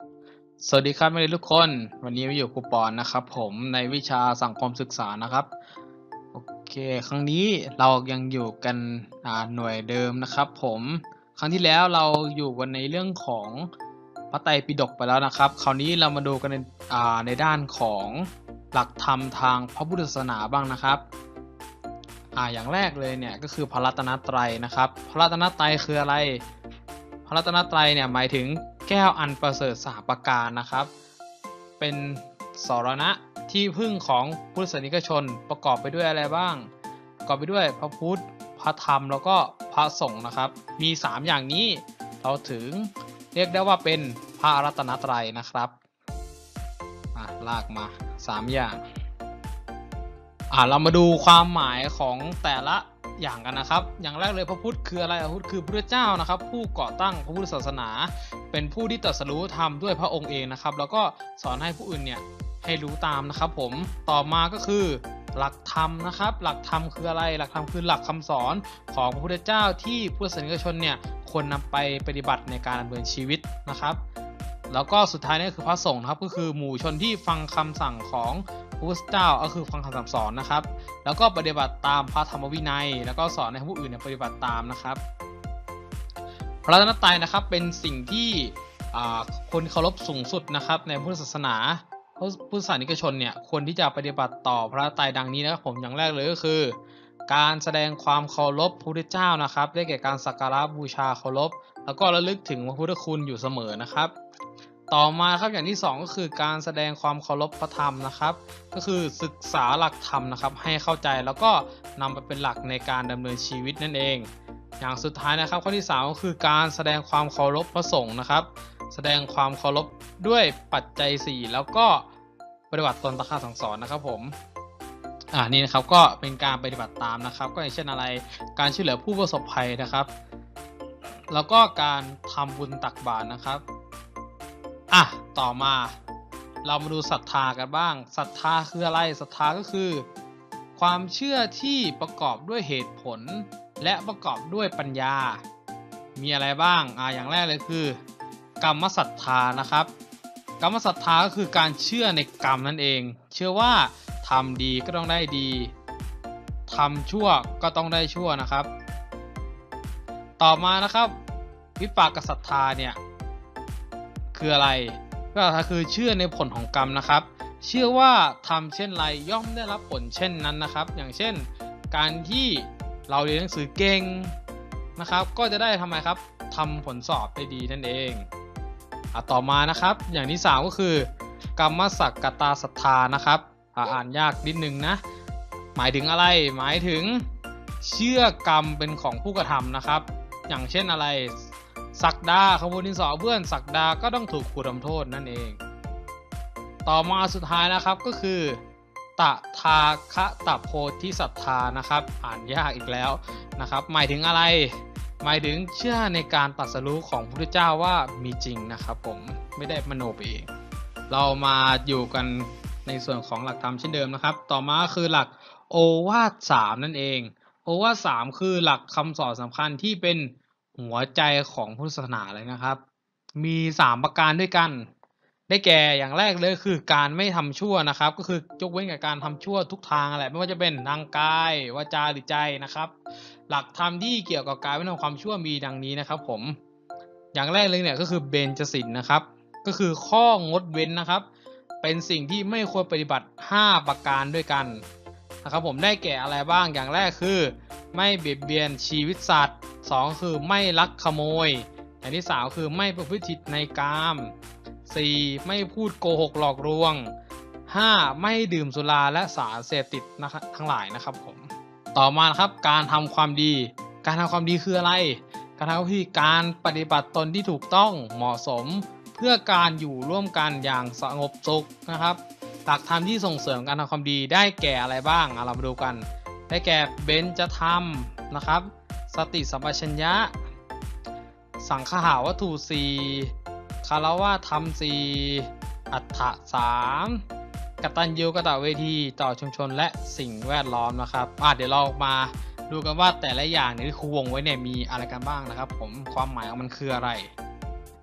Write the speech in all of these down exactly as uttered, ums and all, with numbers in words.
สวัสดีครับนักเรียนทุกคนวันนี้มาอยู่ครูปอนนะครับผมในวิชาสังคมศึกษานะครับโอเคครั้งนี้เรายังอยู่กันอ่าหน่วยเดิมนะครับผมครั้งที่แล้วเราอยู่กันในเรื่องของพระไตรปิฎกไปแล้วนะครับคราวนี้เรามาดูกันในอ่าในด้านของหลักธรรมทางพระพุทธศาสนาบ้างนะครับอ่าอย่างแรกเลยเนี่ยก็คือพระรัตนตรัยนะครับพระรัตนตรัยคืออะไรพระรัตนตรัยเนี่ยหมายถึงแก้วอันประเสริฐสามประการนะครับเป็นสรณะที่พึ่งของพุทธศาสนิกชนประกอบไปด้วยอะไรบ้างประกอบไปด้วยพระพุทธพระธรรมแล้วก็พระสงฆ์นะครับมีสามอย่างนี้เราถึงเรียกได้ว่าเป็นพระรัตนตรัยนะครับอ่ะลากมาสามอย่างอ่ะเรามาดูความหมายของแต่ละอย่างกันนะครับอย่างแรกเลยพระพุทธคืออะไรพระพุทธคือพระเจ้านะครับผู้ก่อตั้งพระพุทธศาสนาเป็นผู้ที่ตรัสรู้ธรรมด้วยพระองค์เองนะครับแล้วก็สอนให้ผู้อื่นเนี่ยให้รู้ตามนะครับผมต่อมาก็คือหลักธรรมนะครับหลักธรรมคืออะไรหลักธรรมคือหลักคำสอนของพระพุทธเจ้าที่พุทธศาสนิกชนเนี่ยควรนำไปปฏิบัติในการดำเนินชีวิตนะครับแล้วก็สุดท้ายนี่คือพระสงฆ์นะครับก็คือหมู่ชนที่ฟังคำสั่งของพระพุทธเจ้าก็คือฟังคำสั่งสอนนะครับแล้วก็ปฏิบัติตามพระธรรมวินัยแล้วก็สอนให้ผู้อื่นเนี่ยปฏิบัติตามนะครับพระรัตนตรัยนะครับเป็นสิ่งที่คนเคารพสูงสุดนะครับในพุทธศาสนาพุทธศาสนิกชนเนี่ยควรที่จะปฏิบัติต่อพระรัตนตรัยดังนี้นะครับผมอย่างแรกเลยก็คือการแสดงความเคารพพระพุทธเจ้านะครับได้แก่การสักการะบูชาเคารพแล้วก็ระลึกถึงพระพุทธคุณอยู่เสมอนะครับต่อมาครับอย่างที่สองก็คือการแสดงความเคารพพระธรรมนะครับก็คือศึกษาหลักธรรมนะครับให้เข้าใจแล้วก็นำไปเป็นหลักในการดำเนินชีวิตนั่นเองอย่างสุดท้ายนะครับข้อที่สามก็คือการแสดงความเคารพพระสงฆ์นะครับแสดงความเคารพด้วยปัจจัยสี่แล้วก็ปฏิบัติตนตามคำสั่งสอนนะครับผมอ่านี่นะครับก็เป็นการปฏิบัติตามนะครับก็อย่างเช่นอะไรการช่วยเหลือผู้ประสบภัยนะครับแล้วก็การทำบุญตักบาตรนะครับอ่ะต่อมาเรามาดูศรัทธากันบ้างศรัทธาคืออะไรศรัทธาก็คือความเชื่อที่ประกอบด้วยเหตุผลและประกอบด้วยปัญญามีอะไรบ้างอ่าอย่างแรกเลยคือกรรมศรัทธานะครับกรรมศรัทธาก็คือการเชื่อในกรรมนั่นเองเชื่อว่าทำดีก็ต้องได้ดีทำชั่วก็ต้องได้ชั่วนะครับต่อมานะครับวิปากศรัทธาเนี่ยคืออะไรก็คือเชื่อในผลของกรรมนะครับเชื่อว่าทำเช่นไรย่อมได้รับผลเช่นนั้นนะครับอย่างเช่นการที่เราเรียนหนังสือเก่งนะครับก็จะได้ทำไมครับทำผลสอบได้ดีนั่นเองอ่ะต่อมานะครับอย่างที่สามก็คือกรรมสักกตาศรัทธานะครับอ่านยากนิดนึงนะหมายถึงอะไรหมายถึงเชื่อกรรมเป็นของผู้กระทำนะครับอย่างเช่นอะไรสักดาขบวนดินสอเพื่อนสักดาก็ต้องถูกครูทำโทษนั่นเองต่อมาสุดท้ายนะครับก็คือตถาคตโพธิศรัทธานะครับอ่านยากอีกแล้วนะครับหมายถึงอะไรหมายถึงเชื่อในการตรัสรู้ของพระพุทธเจ้าว่ามีจริงนะครับผมไม่ได้มโนไปเองเรามาอยู่กันในส่วนของหลักธรรมเช่นเดิมนะครับต่อมาคือหลักโอวาทสามนั่นเองโอวาทสามคือหลักคำสอนสำคัญที่เป็นหัวใจของพุทธศาสนาเลยนะครับมีสามประการด้วยกันได้แก่อย่างแรกเลยคือการไม่ทำชั่วนะครับก็คือยกเว้นกับการทำชั่วทุกทางแหละไม่ว่าจะเป็นทางกายวาจาหรือใจนะครับหลักธรรมที่เกี่ยวกับการไม่ทำความชั่วมีดังนี้นะครับผมอย่างแรกเลยเนี่ยก็คือเบญจศีลนะครับก็คือข้องดเว้นนะครับเป็นสิ่งที่ไม่ควรปฏิบัติห้าประการด้วยกันนะครับผมได้แก่อะไรบ้างอย่างแรกคือไม่เบียดเบียนชีวิตสัตว์สองคือไม่ลักขโมยอย่างที่สามคือไม่ประพฤติผิดในกามสี่ไม่พูดโกหกหลอกลวงห้าไม่ดื่มสุราและสารเสพติดนะครับทั้งหลายนะครับผมต่อมาครับการทำความดีการทำความดีคืออะไรการทำคือการปฏิบัติตนที่ถูกต้องเหมาะสมเพื่อการอยู่ร่วมกันอย่างสงบสุขนะครับหลักธรรมที่ส่งเสริมการทำความดีได้แก่อะไรบ้างเรามาดูกันได้แก่เบญจธรรมนะครับสติสัมปชัญญะสังขหาวัตถุสี่คารวะธรรมสี่อัฏฐะสามกตัญญูกตเวทีต่อชุมชนและสิ่งแวดล้อมนะครับอ่ะเดี๋ยวเรามาดูกันว่าแต่ละอย่างที่ครูวงไว้เนี่ยมีอะไรกันบ้างนะครับผมความหมายของมันคืออะไร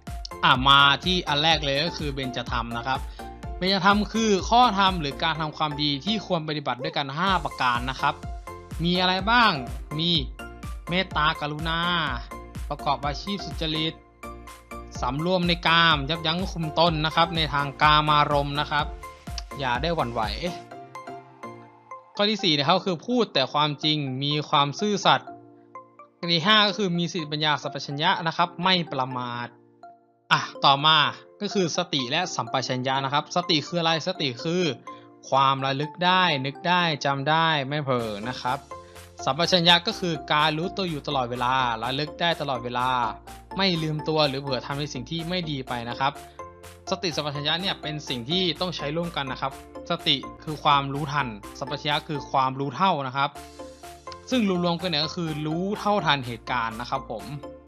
อ่ะมาที่อันแรกเลยก็คือเบญจธรรมนะครับเบญจธรรมคือข้อธรรมหรือการทำความดีที่ควรปฏิบัติด้วยกันห้าประการนะครับมีอะไรบ้างมีเมตตากรุณาประกอบอาชีพสุจริตสำรวมในกามยับยั้งคุมตนนะครับในทางกามารมณ์นะครับอย่าได้หวั่นไหวข้อที่สี่นะครับคือพูดแต่ความจริงมีความซื่อสัตย์ข้อที่ห้าก็คือมีสติปัญญาสัมปชัญญะนะครับไม่ประมาทอ่ะต่อมาก็คือสติและสัมปชัญญะนะครับสติคืออะไรสติคือความระลึกได้นึกได้จำได้ไม่เผลอนะครับสัมปชัญญะก็คือการรู้ตัวอยู่ตลอดเวลาระลึกได้ตลอดเวลาไม่ลืมตัวหรือเผลอทำในสิ่งที่ไม่ดีไปนะครับสติสัมปชัญญะเนี่ยเป็นสิ่งที่ต้องใช้ร่วมกันนะครับสติคือความรู้ทันสัมปชัญญะคือความรู้เท่านะครับซึ่งรวมๆกันเนี่ยก็คือรู้เท่าทันเหตุการณ์นะครับผม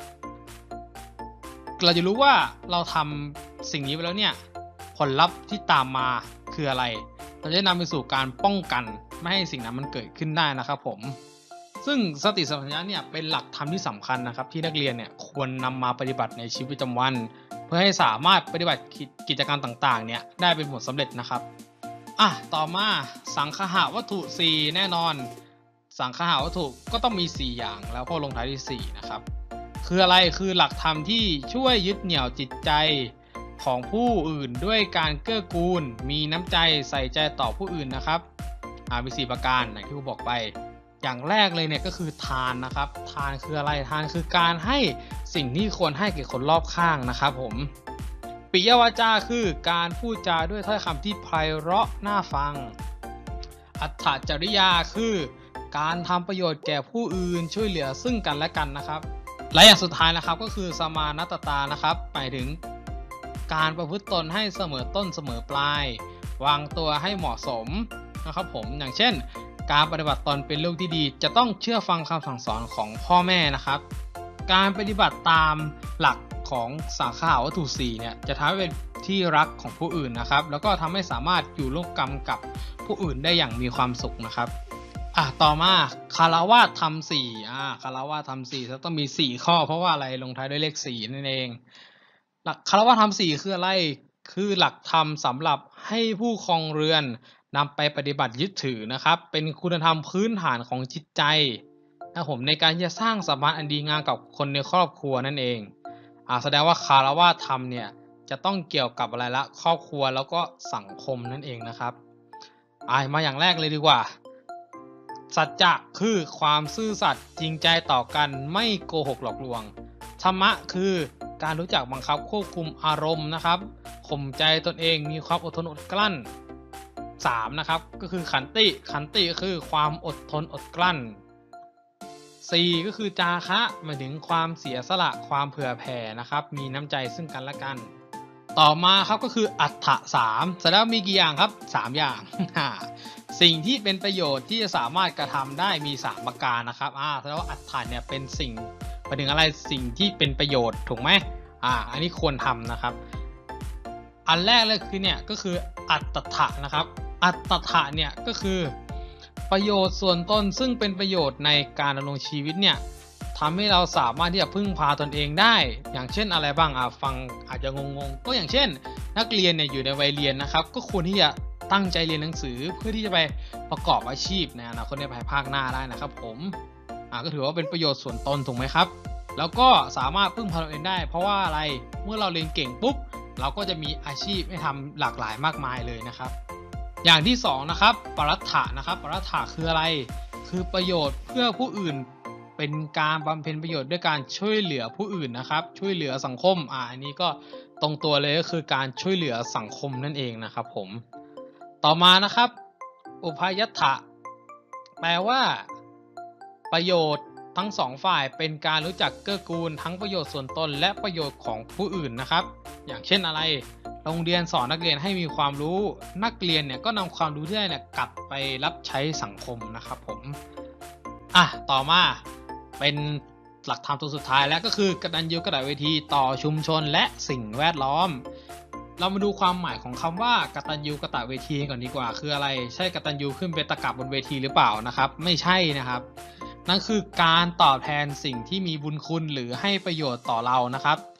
เราจะรู้ว่าเราทำสิ่งนี้ไปแล้วเนี่ยผลลัพธ์ที่ตามมาคืออะไรเราจะนำไปสู่การป้องกันไม่ให้สิ่งนั้นมันเกิดขึ้นได้นะครับผมซึ่งสติสัมปชัญญะเนี่ยเป็นหลักธรรมที่สำคัญนะครับที่นักเรียนเนี่ยควรนำมาปฏิบัติในชีวิตประจำวันเพื่อให้สามารถปฏิบัติกิจกรรมต่างๆเนี่ยได้เป็นผลสำเร็จนะครับอ่ะต่อมาสังคหวัตถุสี่แน่นอนสังคหวัตถุก็ต้องมีสี่อย่างแล้วก็ลงท้ายที่สี่นะครับคืออะไรคือหลักธรรมที่ช่วยยึดเหนี่ยวจิตใจของผู้อื่นด้วยการเกื้อกูลมีน้ำใจใส่ใจต่อผู้อื่นนะครับอ่ามีสี่ประการอย่างที่ครูบอกไปอย่างแรกเลยเนี่ยก็คือทานนะครับทานคืออะไรทานคือการให้สิ่งที่ควรให้แก่คนรอบข้างนะครับผมปิยวาจาคือการพูดจาด้วยถ้อยคำที่ไพเราะน่าฟังอัตถจริยาคือการทำประโยชน์แก่ผู้อื่นช่วยเหลือซึ่งกันและกันนะครับและอย่างสุดท้ายนะครับก็คือสมานัตตานะครับหมายถึงการประพฤติตนให้เสมอต้นเสมอปลายวางตัวให้เหมาะสมนะครับผมอย่างเช่นการปฏิบัติตนเป็นลูกที่ดีจะต้องเชื่อฟังคำสั่งสอนของพ่อแม่นะครับการปฏิบัติตามหลักของสังคหวัตถุสี่เนี่ยจะทำให้เป็นที่รักของผู้อื่นนะครับแล้วก็ทำให้สามารถอยู่ร่วมกันกับผู้อื่นได้อย่างมีความสุขนะครับอ่ะต่อมาคารวะธรรมสี่อ่าคารวะธรรมสี่จะต้องมีสี่ข้อเพราะว่าอะไรลงท้ายด้วยเลขสี่นั่นเองหลักคารวะธรรมสี่คืออะไรคือหลักธรรมสำหรับให้ผู้ครองเรือนนำไปปฏิบัติยึดถือนะครับเป็นคุณธรรมพื้นฐานของจิตใจนะผมในการจะสร้างสัมพันธ์อันดีงามกับคนในครอบครัวนั่นเองอ่าแสดงว่าคารวะธรรมเนี่ยจะต้องเกี่ยวกับอะไรละครอบครัวแล้วก็สังคมนั่นเองนะครับอ่ามาอย่างแรกเลยดีกว่าสัจจะคือความซื่อสัตย์จริงใจต่อกันไม่โกหกหลอกลวงธรรมะคือการรู้จักบังคับควบคุมอารมณ์นะครับข่มใจตนเองมีความอดทนอดกลั้นสามนะครับก็คือขันติขันติก็คือความอดทนอดกลั้นสี่ก็คือจาคะหมายถึงความเสียสละความเผื่อแผ่นะครับมีน้ำใจซึ่งกันและกันต่อมาครับก็คืออัฏฐะสามแสดงว่ามีกี่อย่างครับสามอย่าง สิ่งที่เป็นประโยชน์ที่จะสามารถกระทำได้มีสามประการนะครับอ่าแสดงว่าอัฏฐะเนี่ยเป็นสิ่งหมายถึงอะไรสิ่งที่เป็นประโยชน์ถูกไหมอ่าอันนี้ควรทำนะครับอันแรกเลยคือเนี่ยก็คืออัตถะนะครับอัตถะเนี่ยก็คือประโยชน์ส่วนตนซึ่งเป็นประโยชน์ในการดำรงชีวิตเนี่ยทำให้เราสามารถที่จะพึ่งพาตนเองได้อย่างเช่นอะไรบ้างอ่ะฟังอาจจะงงๆก็อย่างเช่นนักเรียนเนี่ยอยู่ในวัยเรียนนะครับก็ควรที่จะตั้งใจเรียนหนังสือเพื่อที่จะไปประกอบอาชีพในอนาคตในภายภาคหน้าได้นะครับผมอ่าก็ถือว่าเป็นประโยชน์ส่วนตนถูกไหมครับแล้วก็สามารถพึ่งพาตนเองได้เพราะว่าอะไรเมื่อเราเรียนเก่งปุ๊บเราก็จะมีอาชีพให้ทำหลากหลายมากมายเลยนะครับอย่างที่สองนะครับปรัตถะนะครับปรัตถะคืออะไรคือประโยชน์เพื่อผู้อื่นเป็นการบำเพ็ญประโยชน์ด้วยการช่วยเหลือผู้อื่นนะครับช่วยเหลือสังคมอ่าอันนี้ก็ตรงตัวเลยก็คือการช่วยเหลือสังคมนั่นเองนะครับผมต่อมานะครับอุพยัตถะแปลว่าประโยชน์ทั้งสองฝ่ายเป็นการรู้จักเกื้อกูลทั้งประโยชน์ส่วนตนและประโยชน์ของผู้อื่นนะครับอย่างเช่นอะไรโรงเรียนสอนนักเรียนให้มีความรู้นักเรียนเนี่ยก็นำความรู้ที่ได้เนี่ยกลับไปรับใช้สังคมนะครับผมอ่ะต่อมาเป็นหลักธรรมตัวสุดท้ายแล้วก็คือกตัญญูกตเวทีต่อชุมชนและสิ่งแวดล้อมเรามาดูความหมายของคำว่ากตัญญูกตเวทีก่อนดีกว่าคืออะไรใช่กตัญญูขึ้นเป็นตะกรับบนเวทีหรือเปล่านะครับไม่ใช่นะครับนั่นคือการตอบแทนสิ่งที่มีบุญคุณหรือให้ประโยชน์ต่อเรานะครับผ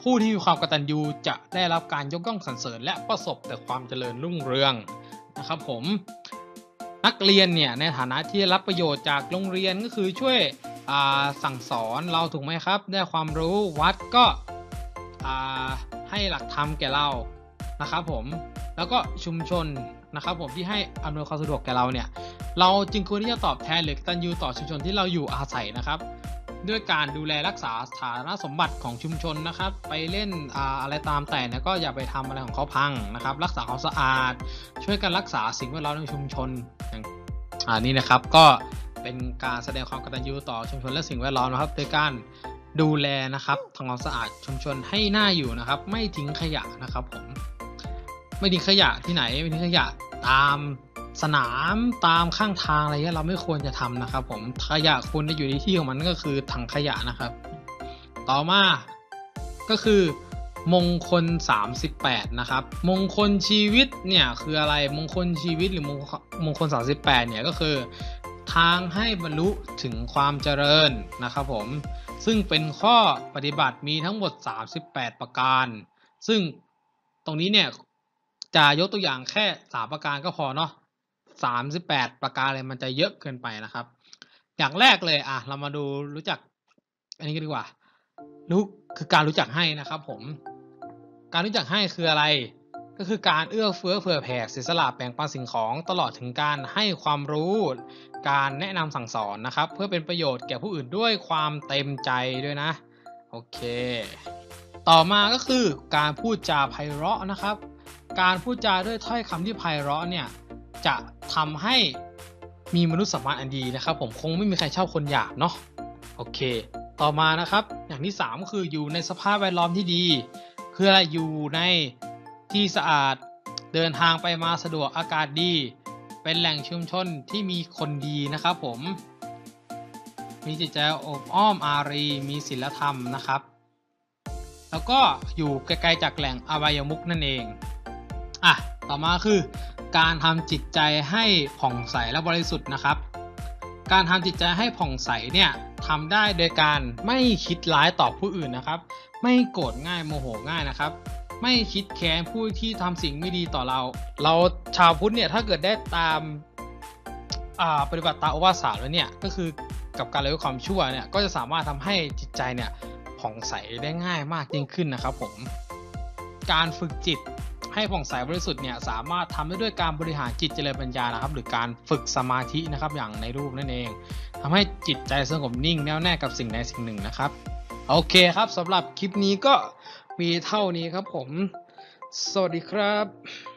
ผู้ที่มีความกตัญญูจะได้รับการยกย่องสรรเสริญและประสบแต่ความเจริญรุ่งเรืองนะครับผมนักเรียนเนี่ยในฐานะที่รับประโยชน์จากโรงเรียนก็คือช่วยสั่งสอนเราถูกไหมครับได้ความรู้วัดก็ให้หลักธรรมแก่เรานะครับผมแล้วก็ชุมชนนะครับผมที่ให้อำนวยความสะดวกแก่เราเนี่ยเราจึงควรที่จะตอบแทนหรือกตัญญูต่อชุมชนที่เราอยู่อาศัยนะครับด้วยการดูแลรักษาสถานสมบัติของชุมชนนะครับไปเล่น อ, อะไรตามแต่เนี่ยก็อย่าไปทำอะไรของเขาพังนะครับรักษาความสะอาดช่วยกันรักษาสิ่งแวดล้อมในชุมชนอย่างอันนี้นะครับก็เป็นการแสดงความกตัญญูต่อชุมชนและสิ่งแวดล้อมนะครับโดยการดูแลนะครับทำความสะอาดชุมชนให้น่าอยู่นะครับไม่ทิ้งขยะนะครับผมไม่ทิ้งขยะที่ไหนไม่ทิ้งขยะตามสนามตามข้างทางอะไรเงี้ยเราไม่ควรจะทำนะครับผมขยะควรจะอยู่ในที่ของมันก็คือถังขยะนะครับต่อมาก็คือมงคลสามสิบแปดนะครับมงคลชีวิตเนี่ยคืออะไรมงคลชีวิตหรือมงคลสามสิบแปดเนี่ยก็คือทางให้บรรลุถึงความเจริญนะครับผมซึ่งเป็นข้อปฏิบัติมีทั้งหมดสามสิบแปดประการซึ่งตรงนี้เนี่ยจะยกตัวอย่างแค่สามประการก็พอเนาะสามสิบแปดประการเลยมันจะเยอะเกินไปนะครับอย่างแรกเลยอ่ะเรามาดูรู้จักอันนี้กันดีกว่ารู้คือการรู้จักให้นะครับผมการรู้จักให้คืออะไรก็คือการเอื้อเฟื้อเผื่อแผ่เสียสละแบ่งปันสิ่งของตลอดถึงการให้ความรู้การแนะนำสั่งสอนนะครับเพื่อเป็นประโยชน์แก่ผู้อื่นด้วยความเต็มใจด้วยนะโอเคต่อมาก็คือการพูดจาไพเราะนะครับการพูดจาด้วยถ้อยคำที่ไพเราะเนี่ยจะทำให้มีมนุษยสัมพันธ์อันดีนะครับผมคงไม่มีใครชอบคนหยาบเนาะโอเคต่อมานะครับอย่างที่สามก็คืออยู่ในสภาพแวดล้อมที่ดีคืออะไรอยู่ในที่สะอาดเดินทางไปมาสะดวกอากาศดีเป็นแหล่งชุมชนที่มีคนดีนะครับผมมีจิตใจอบอ้อมอารีมีศีลธรรมนะครับแล้วก็อยู่ไกลๆจากแหล่งอบายมุขนั่นเองอ่ะต่อมาคือการทำจิตใจให้ผ่องใสและบริสุทธิ์นะครับการทำจิตใจให้ผ่องใสเนี่ยทำได้โดยการไม่คิดร้ายต่อผู้อื่นนะครับไม่โกรธง่ายโมโหง่ายนะครับไม่คิดแค้นผู้ที่ทำสิ่งไม่ดีต่อเราเราชาวพุทธเนี่ยถ้าเกิดได้ตามปฏิบัติตามโอวาทสามแล้วเนี่ยก็คือกับการละเว้นความชั่วเนี่ยก็จะสามารถทำให้จิตใจเนี่ยผ่องใสได้ง่ายมากยิ่งขึ้นนะครับผมการฝึกจิตให้ผ่องใสบริสุทธิ์เนี่ยสามารถทำได้ด้วยการบริหารจิตเจริญปัญญานะครับหรือการฝึกสมาธินะครับอย่างในรูปนั่นเองทำให้จิตใจสงบนิ่งแน่วแน่กับสิ่งใดสิ่งหนึ่งนะครับโอเคครับสำหรับคลิปนี้ก็มีเท่านี้ครับผมสวัสดีครับ